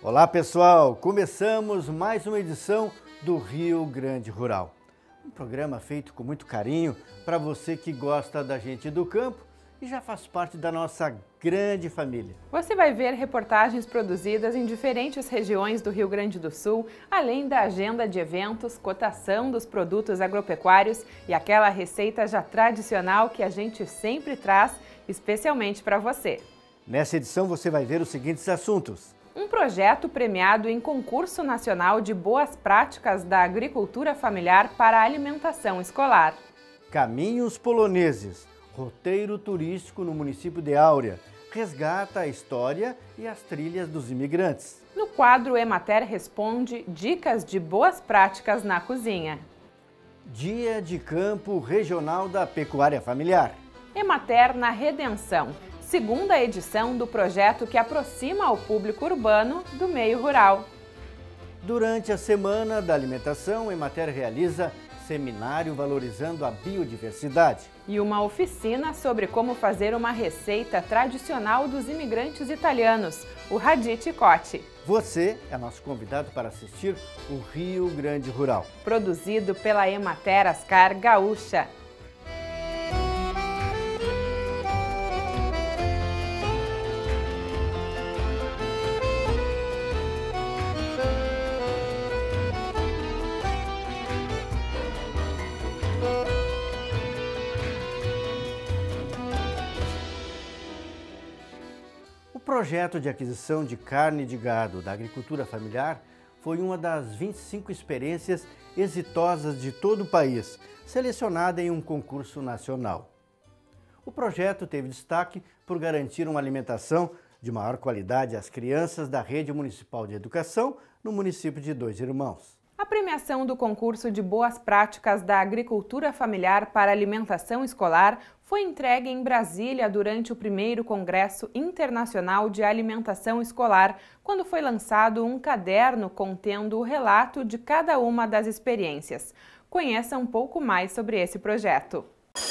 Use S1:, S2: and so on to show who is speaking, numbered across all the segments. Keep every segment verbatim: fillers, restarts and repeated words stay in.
S1: Olá pessoal, começamos mais uma edição do Rio Grande Rural. Um programa feito com muito carinho para você que gosta da gente do campo e já faz parte da nossa grande família.
S2: Você vai ver reportagens produzidas em diferentes regiões do Rio Grande do Sul, além da agenda de eventos, cotação dos produtos agropecuários e aquela receita já tradicional que a gente sempre traz, especialmente para você.
S1: Nessa edição você vai ver os seguintes assuntos.
S2: Um projeto premiado em concurso nacional de boas práticas da agricultura familiar para a alimentação escolar.
S1: Caminhos poloneses, roteiro turístico no município de Áurea, resgata a história e as trilhas dos imigrantes.
S2: No quadro Emater Responde, dicas de boas práticas na cozinha.
S1: Dia de Campo Regional da Pecuária Familiar.
S2: Emater na Redenção, segunda edição do projeto que aproxima o público urbano do meio rural.
S1: Durante a Semana da Alimentação, a Emater realiza seminário valorizando a biodiversidade.
S2: E uma oficina sobre como fazer uma receita tradicional dos imigrantes italianos, o radicchio cotti.
S1: Você é nosso convidado para assistir o Rio Grande Rural.
S2: Produzido pela Emater Ascar Gaúcha.
S1: O projeto de aquisição de carne de gado da agricultura familiar foi uma das vinte e cinco experiências exitosas de todo o país, selecionada em um concurso nacional. O projeto teve destaque por garantir uma alimentação de maior qualidade às crianças da Rede Municipal de Educação no município de Dois Irmãos.
S2: A premiação do concurso de boas práticas da agricultura familiar para alimentação escolar foi entregue em Brasília durante o primeiro Congresso Internacional de Alimentação Escolar, quando foi lançado um caderno contendo o relato de cada uma das experiências. Conheça um pouco mais sobre esse projeto.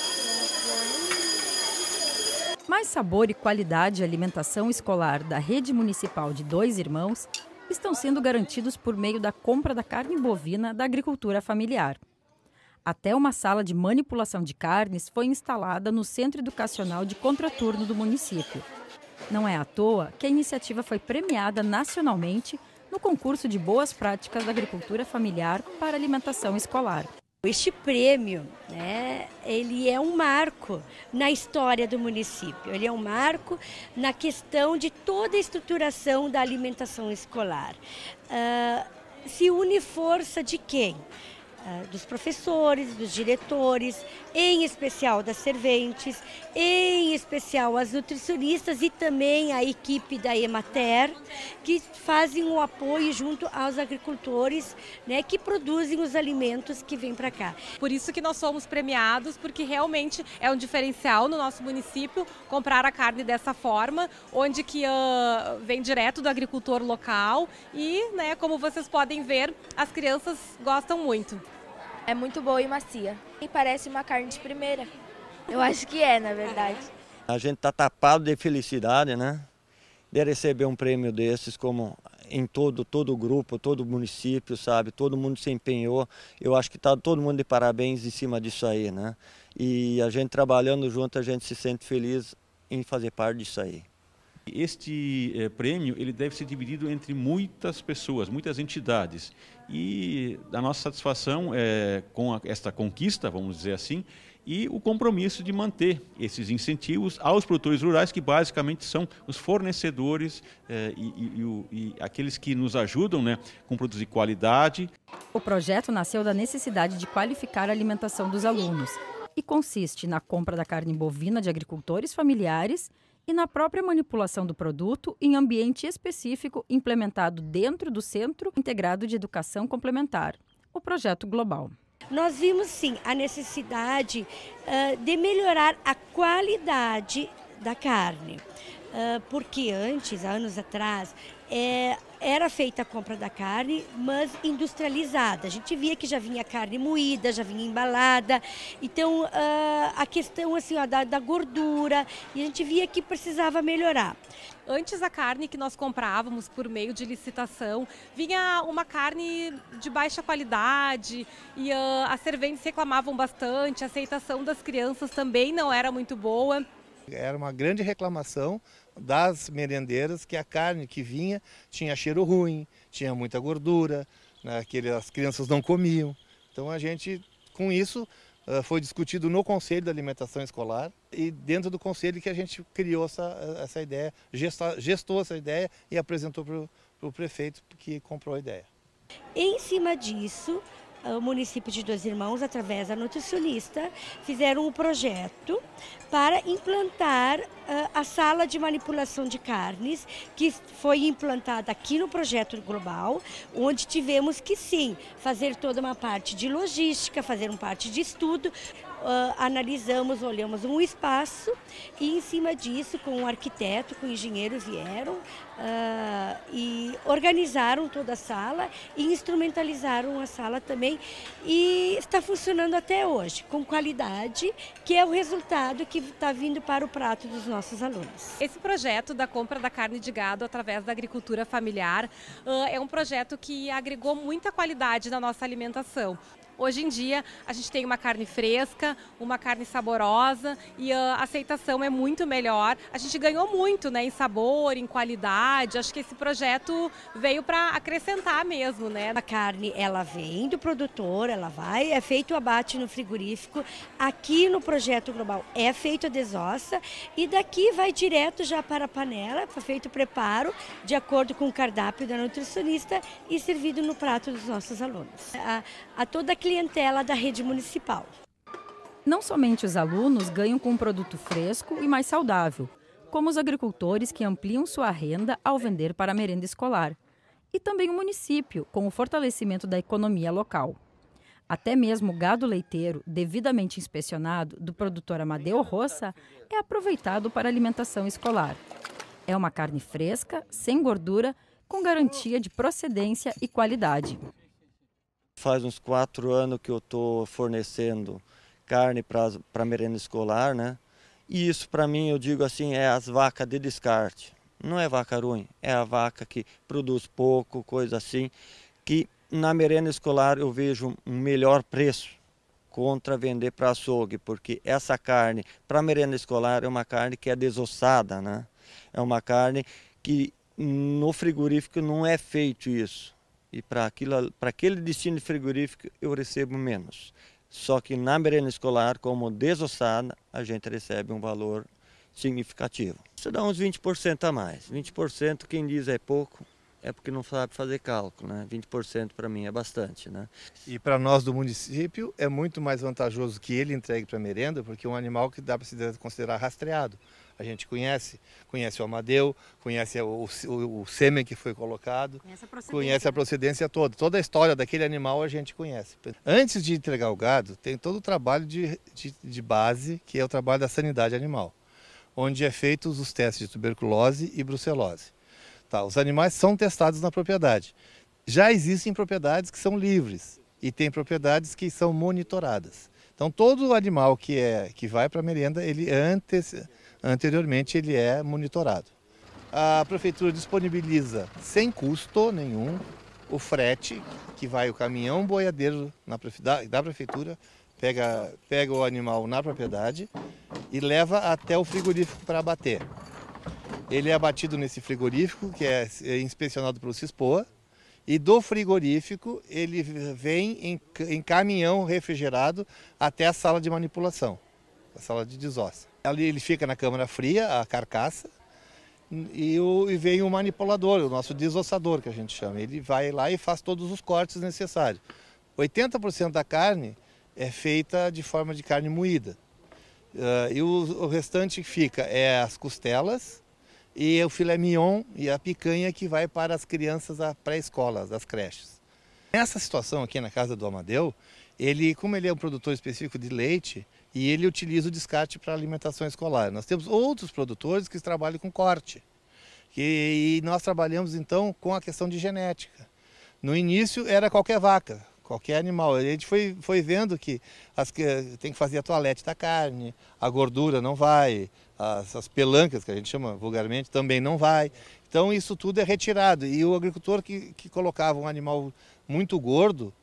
S3: Mais sabor e qualidade de alimentação escolar da Rede Municipal de Dois Irmãos estão sendo garantidos por meio da compra da carne bovina da agricultura familiar. Até uma sala de manipulação de carnes foi instalada no Centro Educacional de Contraturno do município. Não é à toa que a iniciativa foi premiada nacionalmente no concurso de boas práticas da agricultura familiar para alimentação escolar.
S4: Este prêmio, né, ele é um marco na história do município, ele é um marco na questão de toda a estruturação da alimentação escolar. Uh, se une força de quem? Uh, dos professores, dos diretores, em especial das serventes, em especial as nutricionistas e também a equipe da Emater, que fazem o apoio junto aos agricultores, né, que produzem os alimentos que vêm para cá.
S5: Por isso que nós somos premiados, porque realmente é um diferencial no nosso município comprar a carne dessa forma, onde que uh, vem direto do agricultor local e, né, como vocês podem ver, as crianças gostam muito.
S6: É muito boa e macia. E parece uma carne de primeira. Eu acho que é, na verdade.
S7: A gente está tapado de felicidade, né? De receber um prêmio desses, como em todo, todo o grupo, todo o município, sabe? Todo mundo se empenhou. Eu acho que está todo mundo de parabéns em cima disso aí, né? E a gente trabalhando junto, a gente se sente feliz em fazer parte disso aí.
S8: Este eh, prêmio ele deve ser dividido entre muitas pessoas, muitas entidades. E a nossa satisfação é com a, esta conquista, vamos dizer assim, e o compromisso de manter esses incentivos aos produtores rurais, que basicamente são os fornecedores eh, e, e, e, e aqueles que nos ajudam, né, com produtos de qualidade.
S3: O projeto nasceu da necessidade de qualificar a alimentação dos alunos e consiste na compra da carne bovina de agricultores familiares e na própria manipulação do produto em ambiente específico implementado dentro do Centro Integrado de Educação Complementar, o Projeto Global.
S4: Nós vimos sim a necessidade uh, de melhorar a qualidade da carne. uh, porque antes, há anos atrás, é, era feita a compra da carne, mas industrializada. A gente via que já vinha carne moída, já vinha embalada. Então, uh, a questão assim, ó, da, da gordura, e a gente via que precisava melhorar.
S5: Antes, a carne que nós comprávamos por meio de licitação, vinha uma carne de baixa qualidade e uh, as serventes reclamavam bastante, a aceitação das crianças também não era muito boa.
S9: Era uma grande reclamação das merendeiras que a carne que vinha tinha cheiro ruim, tinha muita gordura, né, que as crianças não comiam. Então a gente, com isso, foi discutido no Conselho da Alimentação Escolar e dentro do Conselho que a gente criou essa, essa ideia, gestou, gestou essa ideia e apresentou para o prefeito que comprou a ideia.
S4: Em cima disso, o município de Dois Irmãos, através da nutricionista, fizeram um projeto para implantar uh, a sala de manipulação de carnes, que foi implantada aqui no projeto global, onde tivemos que sim, fazer toda uma parte de logística, fazer uma parte de estudo, Uh, analisamos, olhamos um espaço e em cima disso, com um arquiteto, com um engenheiro vieram uh, e organizaram toda a sala e instrumentalizaram a sala também e está funcionando até hoje, com qualidade, que é o resultado que está vindo para o prato dos nossos alunos.
S5: Esse projeto da compra da carne de gado através da agricultura familiar uh, é um projeto que agregou muita qualidade na nossa alimentação. Hoje em dia a gente tem uma carne fresca, uma carne saborosa e a aceitação é muito melhor. A gente ganhou muito, né, em sabor, em qualidade. Acho que esse projeto veio para acrescentar mesmo, né?
S4: A carne, ela vem do produtor, ela vai, é feito o abate no frigorífico. Aqui no projeto global é feito a desossa e daqui vai direto já para a panela, foi feito o preparo de acordo com o cardápio da nutricionista e servido no prato dos nossos alunos. A, a toda a clientela da rede municipal.
S3: Não somente os alunos ganham com um produto fresco e mais saudável, como os agricultores que ampliam sua renda ao vender para a merenda escolar, e também o município, com o fortalecimento da economia local. Até mesmo o gado leiteiro, devidamente inspecionado, do produtor Amadeu Roça, é aproveitado para alimentação escolar. É uma carne fresca, sem gordura, com garantia de procedência e qualidade.
S7: Faz uns quatro anos que eu estou fornecendo carne para a merenda escolar, né? E isso para mim, eu digo assim, é as vacas de descarte. Não é vaca ruim, é a vaca que produz pouco, coisa assim, que na merenda escolar eu vejo um melhor preço contra vender para açougue, porque essa carne para a merenda escolar é uma carne que é desossada, né? É uma carne que no frigorífico não é feito isso. E para aquele destino frigorífico eu recebo menos. Só que na merenda escolar, como desossada, a gente recebe um valor significativo. Isso dá uns vinte por cento a mais. vinte por cento, quem diz é pouco, é porque não sabe fazer cálculo, né? vinte por cento para mim é bastante, né?
S9: E para nós do município é muito mais vantajoso que ele entregue para a merenda, porque é um animal que dá para se considerar rastreado. A gente conhece, conhece o Amadeu, conhece o, o, o sêmen que foi colocado, conhece a, conhece a procedência toda. Toda a história daquele animal a gente conhece. Antes de entregar o gado, tem todo o trabalho de, de, de base, que é o trabalho da sanidade animal, onde é feitos os testes de tuberculose e brucelose. Tá, os animais são testados na propriedade. Já existem propriedades que são livres e tem propriedades que são monitoradas. Então todo animal que, é, que vai para a merenda, ele antes... Anteriormente ele é monitorado. A prefeitura disponibiliza sem custo nenhum o frete, que vai o caminhão boiadeiro na prefe... da prefeitura, pega, pega o animal na propriedade e leva até o frigorífico para abater. Ele é abatido nesse frigorífico, que é inspecionado pelo CISPOA, e do frigorífico ele vem em, em caminhão refrigerado até a sala de manipulação, a sala de desossa. Ali ele fica na câmara fria, a carcaça, e, o, e vem o manipulador, o nosso desossador que a gente chama. Ele vai lá e faz todos os cortes necessários. oitenta por cento da carne é feita de forma de carne moída. Uh, e o, o restante que fica é as costelas e o filé mignon e a picanha que vai para as crianças da pré-escola, das creches. Nessa situação aqui na casa do Amadeu, ele, como ele é um produtor específico de leite, e ele utiliza o descarte para alimentação escolar. Nós temos outros produtores que trabalham com corte, e nós trabalhamos então com a questão de genética. No início era qualquer vaca, qualquer animal. A gente foi, foi vendo que, as, que tem que fazer a toalete da carne, a gordura não vai, as, as pelancas, que a gente chama vulgarmente, também não vai. Então isso tudo é retirado. E o agricultor que, que colocava um animal muito gordo,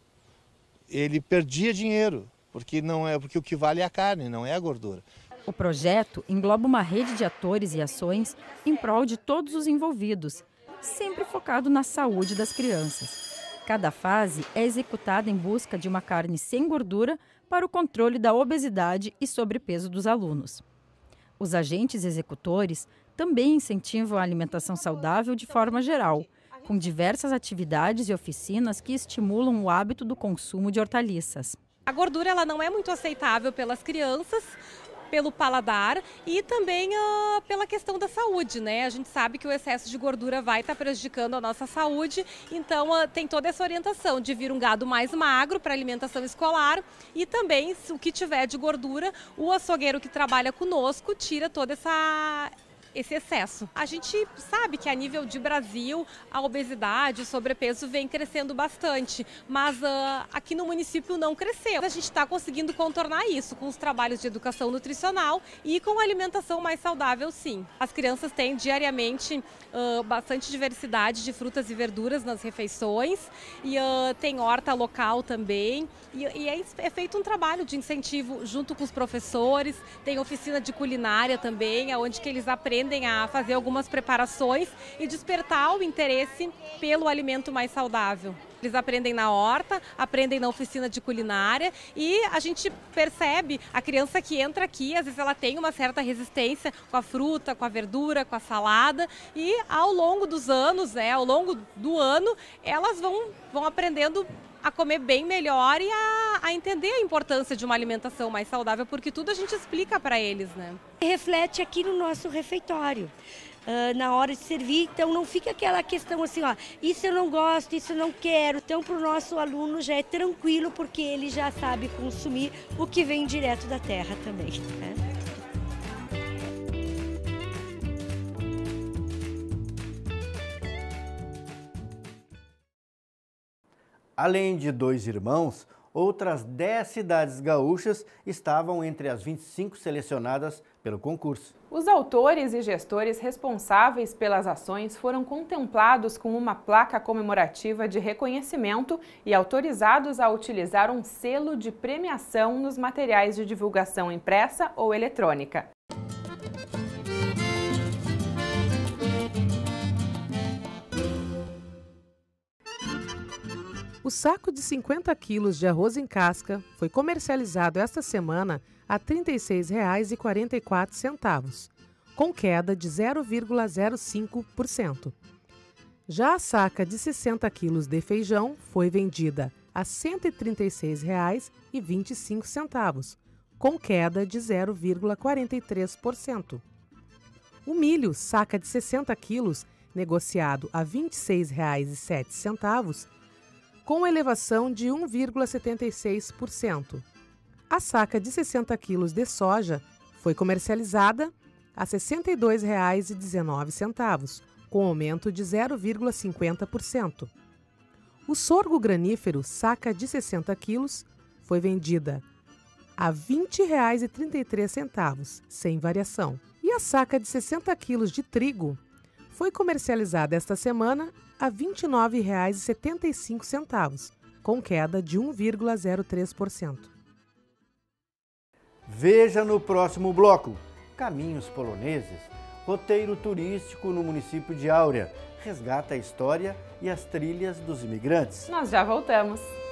S9: ele perdia dinheiro, porque, não é, porque o que vale é a carne, não é a gordura.
S3: O projeto engloba uma rede de atores e ações em prol de todos os envolvidos, sempre focado na saúde das crianças. Cada fase é executada em busca de uma carne sem gordura para o controle da obesidade e sobrepeso dos alunos. Os agentes executores também incentivam a alimentação saudável de forma geral, com diversas atividades e oficinas que estimulam o hábito do consumo de hortaliças.
S5: A gordura ela não é muito aceitável pelas crianças, pelo paladar e também uh, pela questão da saúde, né? A gente sabe que o excesso de gordura vai estar prejudicando a nossa saúde, então uh, tem toda essa orientação de vir um gado mais magro para alimentação escolar e também, se o que tiver de gordura, o açougueiro que trabalha conosco tira toda essa... esse excesso. A gente sabe que a nível de Brasil a obesidade, o sobrepeso vem crescendo bastante, mas uh, aqui no município não cresceu. A gente está conseguindo contornar isso com os trabalhos de educação nutricional e com a alimentação mais saudável, sim. As crianças têm diariamente uh, bastante diversidade de frutas e verduras nas refeições e uh, tem horta local também e, e é, é feito um trabalho de incentivo junto com os professores, tem oficina de culinária também, onde que eles aprendem a fazer algumas preparações e despertar o interesse pelo alimento mais saudável. Eles aprendem na horta, aprendem na oficina de culinária e a gente percebe a criança que entra aqui, às vezes ela tem uma certa resistência com a fruta, com a verdura, com a salada e ao longo dos anos, né, ao longo do ano, elas vão, vão aprendendo a comer bem melhor e a, a entender a importância de uma alimentação mais saudável, porque tudo a gente explica para eles, né?
S4: Reflete aqui no nosso refeitório, uh, na hora de servir, então não fica aquela questão assim, ó, isso eu não gosto, isso eu não quero. Então para o nosso aluno já é tranquilo, porque ele já sabe consumir o que vem direto da terra também, né?
S1: Além de Dois Irmãos, outras dez cidades gaúchas estavam entre as vinte e cinco selecionadas pelo concurso.
S2: Os autores e gestores responsáveis pelas ações foram contemplados com uma placa comemorativa de reconhecimento e autorizados a utilizar um selo de premiação nos materiais de divulgação impressa ou eletrônica.
S10: O saco de cinquenta quilos de arroz em casca foi comercializado esta semana a trinta e seis reais e quarenta e quatro centavos, com queda de zero vírgula zero cinco por cento. Já a saca de sessenta quilos de feijão foi vendida a cento e trinta e seis reais e vinte e cinco centavos, com queda de zero vírgula quarenta e três por cento. O milho, saca de sessenta quilos, negociado a vinte e seis reais e sete centavos, com elevação de um vírgula setenta e seis por cento. A saca de sessenta quilos de soja foi comercializada a sessenta e dois reais e dezenove centavos, com aumento de zero vírgula cinquenta por cento. O sorgo granífero, saca de sessenta quilos, foi vendida a vinte reais e trinta e três centavos, sem variação. E a saca de sessenta quilos de trigo foi comercializada esta semana a vinte e nove reais e setenta e cinco centavos, com queda de um vírgula zero três por cento.
S1: Veja no próximo bloco: Caminhos Poloneses, roteiro turístico no município de Áurea, resgata a história e as trilhas dos imigrantes.
S2: Nós já voltamos.